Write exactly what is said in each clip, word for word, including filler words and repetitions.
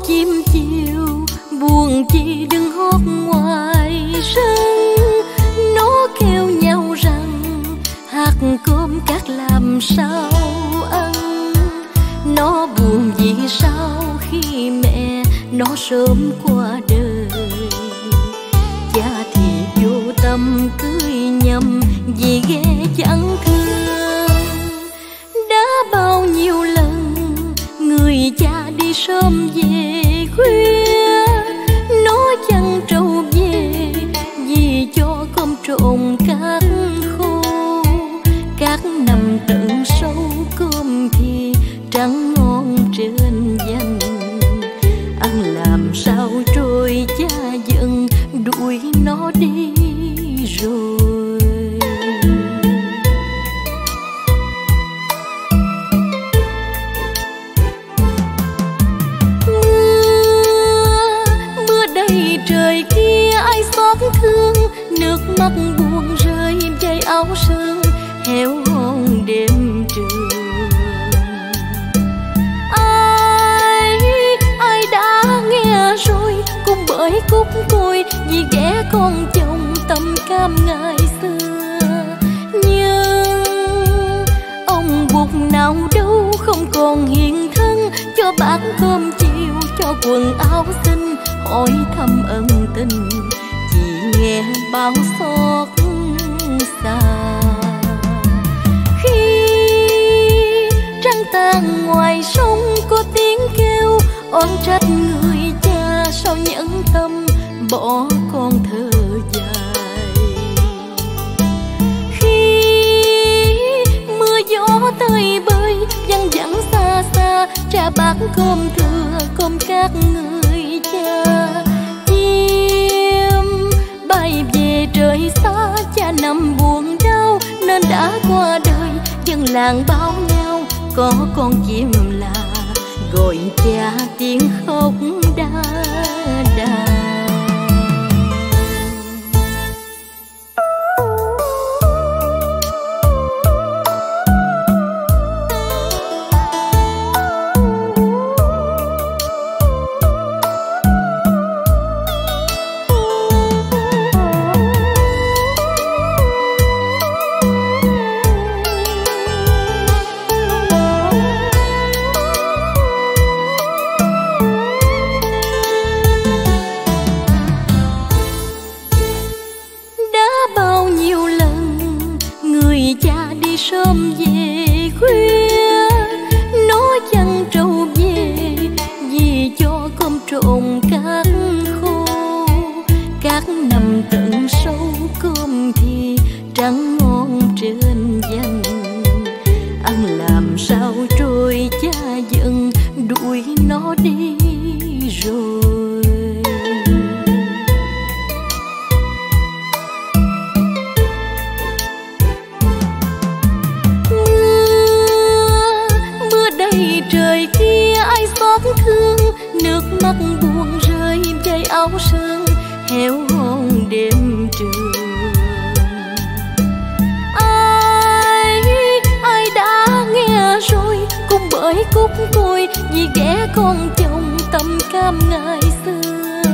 chim chiều buồn chi đừng hót ngoài sân. Nó kêu nhau rằng hạt cơm cát làm sao ăn. Nó buồn vì sao khi mẹ nó sớm qua đời. Cha thì vô tâm cưới nhầm vì ghê chẳng thương. Đã bao nhiêu lần người cha đi sớm về khuya. Nó chẳng trâu về vì cho cơm trộn cát khô. Cát nằm tận sâu cơm thì trắng ngon trên danh. Ăn làm sao trôi cha giận đuổi nó đi rồi. Mưa, mưa đầy trời kia ai xót thương. Nước mắt buồn rơi dây áo sương héo hon đêm trường. Ai, ai đã nghe rồi cũng bởi cúc côi vì ghẻ con chồng tâm cam ngày xưa. Nhưng ông Bụt nào đâu không còn hiện thân. Cho bát cơm chiều cho quần áo xinh hỏi thăm ân tình chỉ nghe bao xót xa. Khi trăng tàn ngoài sông có tiếng kêu oán trách người cha sao nhẫn tâm bỏ con thơ dài. Khi mưa gió tơi bơi văng vẳng xa xa cha bát cơm thừa cơm các người cha. Chim bay về trời xa cha nằm buồn đau nên đã qua đời. Dân làng báo nhau có con chim là gọi cha tiếng khóc đa đà. Sớm về khuya nó chẳng trâu về vì cho cơm trộn cát khô. Cát nằm tận sâu cơm thì trắng ngon trên danh. Ăn làm sao trôi cha giận đuổi nó đi rồi. Trời kia ai xót thương. Nước mắt buồn rơi dây áo sương héo hon đêm trường. Ai, ai đã nghe rồi cũng bởi cúc côi vì ghẻ con chồng tâm cam ngày xưa.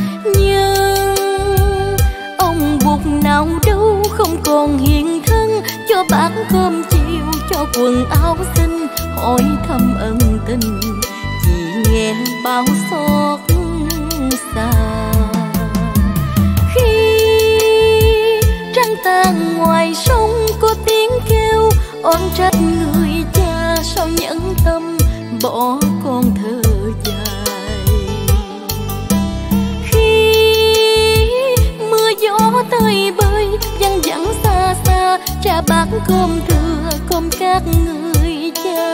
Nhưng ông Bụt nào đâu không còn hiện thân. Cho bát cơm chiều cho quần áo xinh hỏi thăm ân tình chỉ nghe bao xót xa. Khi trăng tàn ngoài sông có tiếng kêu oán trách người cha sao nhẫn tâm bỏ con thơ dài. Khi mưa gió tơi bơi văng vẳng xa xa cha bát cơm thừa cơm các người cha.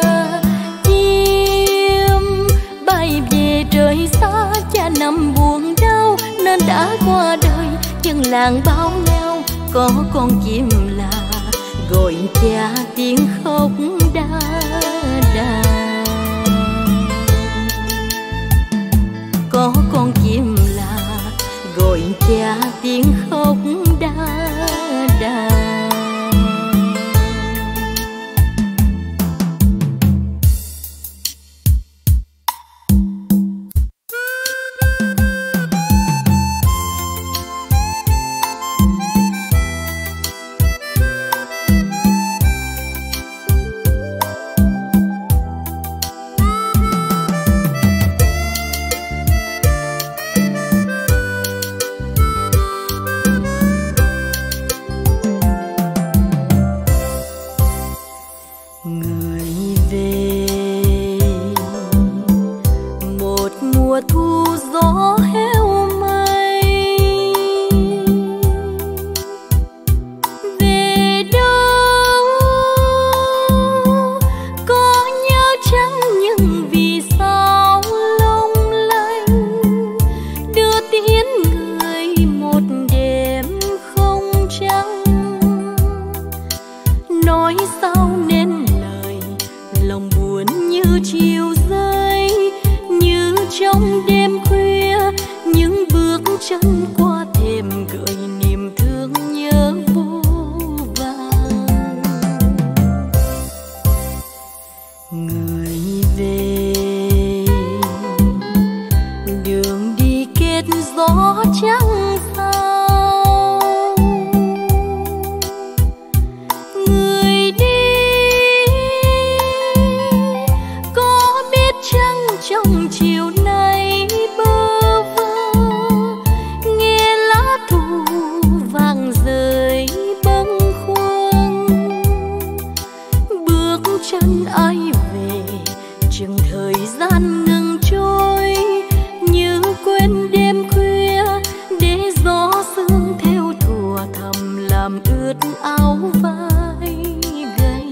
Chim bay về trời xa cha nằm buồn đau nên đã qua đời. Dân làng báo nhau có con chim là gọi cha tiếng khóc đa đà. Có con chim là gọi cha tiếng khóc đa đà. chiều rơi, như trong đêm khuya những bước chân qua thềm gợi niềm thương nhớ vô vàn. Người về đường đi kết gió trắng sao, người đi có biết chăng trong chiều nay bơ vơ nghe lá thu vàng rơi bâng khuâng, bước chân ai về chừng thời gian ngừng trôi, như quên đêm khuya để gió sương theo thùa thầm làm ướt áo vai gầy.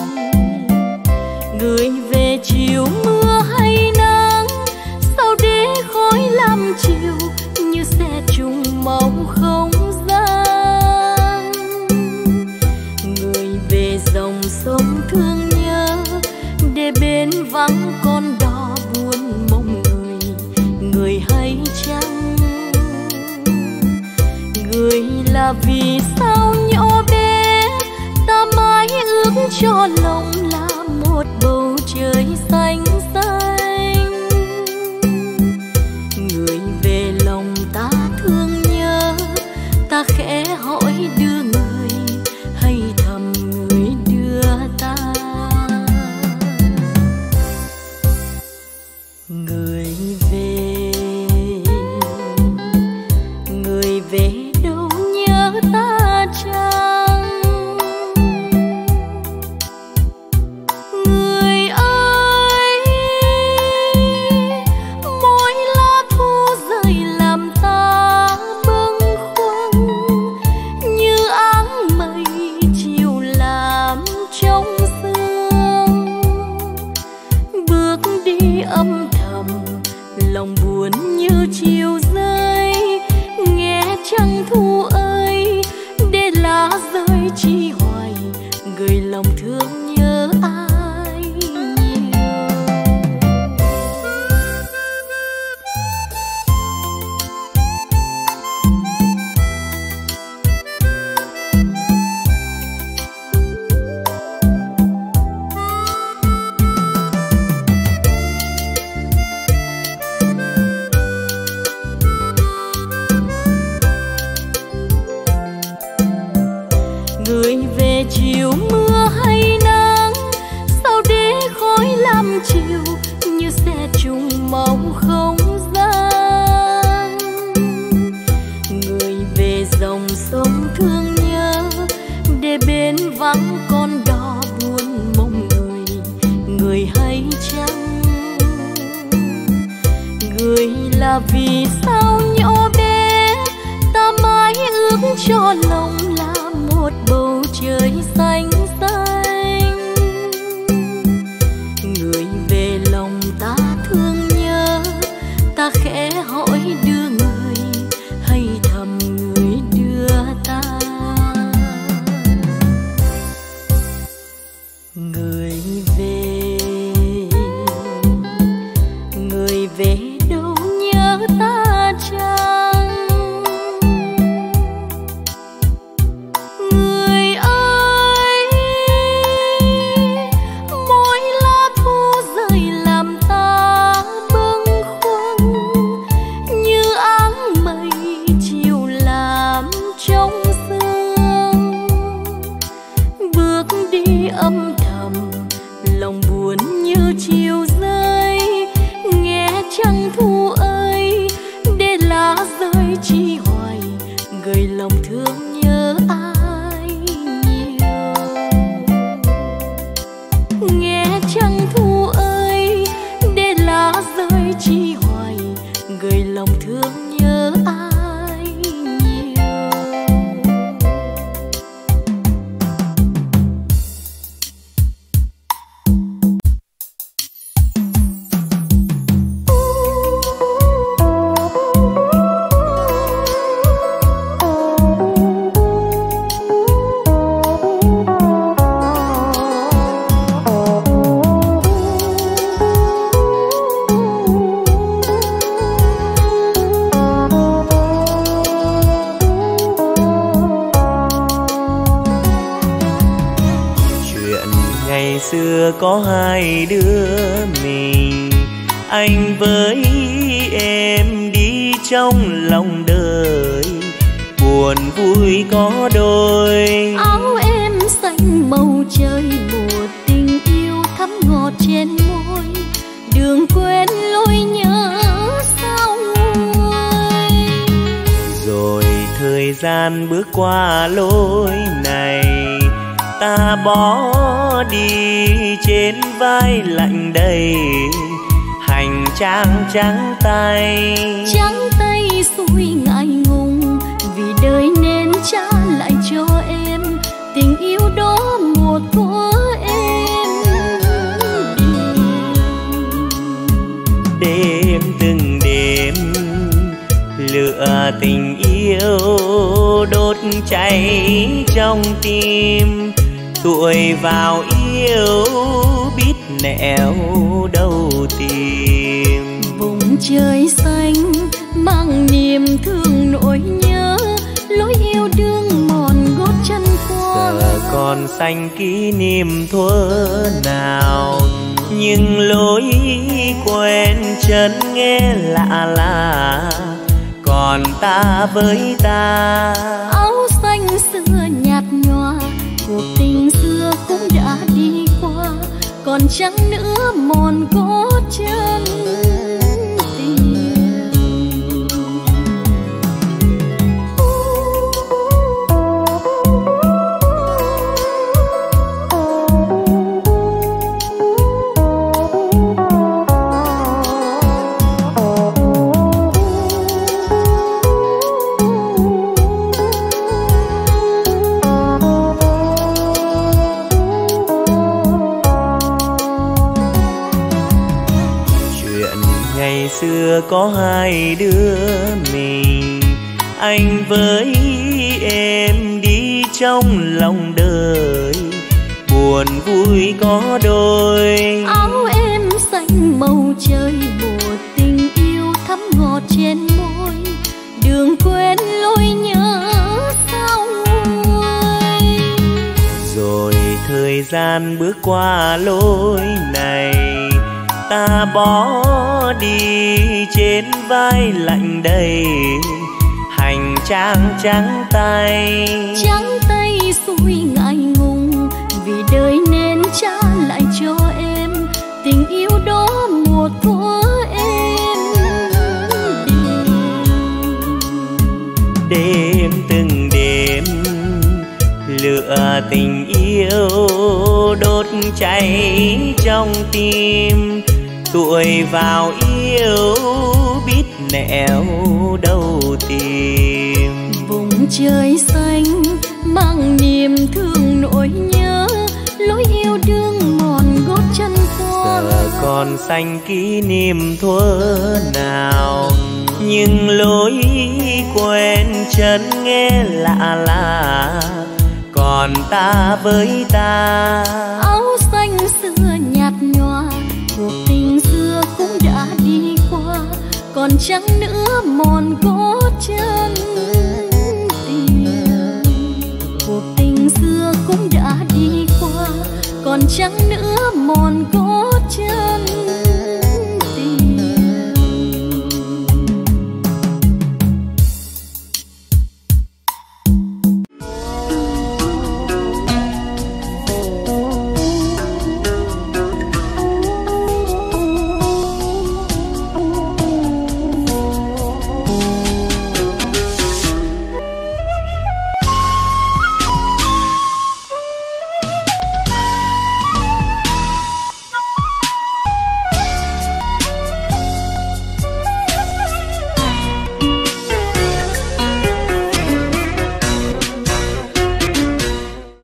Người về chiều mưa hay nắng, sao để khói làm chiều như xe trùng màu không gian. Người về dòng sông thương nhớ để bên vắng con đò buồn mong người, người hay chăng? Người là vì sao nhỏ bé ta mãi ước cho lòng là một bầu trời xanh xanh. Người về lòng ta thương nhớ, ta khẽ hỏi đưa người hay thầm người đưa ta. Người về, người về đâu nhớ ta chăng? Người ơi, mỗi lá thu rơi làm ta bâng khuâng, như áng mây chiều làm trong sương. Bước đi âm thầm lòng buồn như chiều rơi, nghe trăng thu ơi để lá rơi chi hoài, gửi lòng thương nhớ ai nhiều. Người về chiều mưa hay nắng, sao để khói làm chiều như xe trùng màu không gian. Người về dòng sông thương nhớ để bên vắng con đò buồn mong người, người hay chăng? Người là vì sao nhỏ bé ta mãi ước cho lòng là một bầu trời xanh xanh. Người về lòng ta thương nhớ, ta khẽ hỏi đưa người hay thầm người đưa ta. Người về, người về đâu nhớ ta chăng? Người ơi, anh với em đi trong lòng đời, buồn vui có đôi. Áo em xanh màu trời, một tình yêu thắm ngọt trên môi, đường quên lối nhớ sao nguôi. Rồi thời gian bước qua lối này, ta bỏ đi trên vai lạnh đầy, hành trang trắng tay. Trắng tay xuôi ngại ngùng, vì đời nên trả lại cho em tình yêu đó một của em. Đêm từng đêm lửa tình yêu đốt cháy trong tim, tuổi vào yêu biết nẻo đâu tìm. Vùng trời xanh mang niềm thương nỗi nhớ, lối yêu đương mòn gót chân qua. Giờ còn xanh kỷ niệm thuở nào, nhưng lối quen chân nghe lạ lạ, còn ta với ta. Áo xanh xưa nhạt nhòa, cuộc tình xưa cũng đã đi qua, còn chẳng nữa mòn gót chân tìm. Xưa có hai đứa mình, anh với em đi trong lòng đời, buồn vui có đôi. Áo em xanh màu trời, một tình yêu thắm ngọt trên môi, đường quên lối nhớ sao nguôi. Rồi thời gian bước qua lối này, ta bỏ đi trên vai lạnh đầy, hành trang trắng tay. Trắng tay xuôi ngại ngùng, vì đời nên trả lại cho em tình yêu đó một của em. Đêm từng đêm lửa tình yêu đốt cháy trong tim, tuổi vào yêu biết nẻo đâu tìm. Vùng trời xanh mang niềm thương nỗi nhớ, lối yêu đương mòn gót chân qua. Giờ còn xanh kỷ niệm thuở nào, nhưng lối quen chân nghe lạ lạ, còn ta với ta. Áo xanh xưa nhạt nhòa, cuộc tình xưa cũng đã đi qua, còn chẳng nữa mòn gót chân tìm. Cuộc tình xưa cũng đã đi qua, còn chẳng nữa mòn gót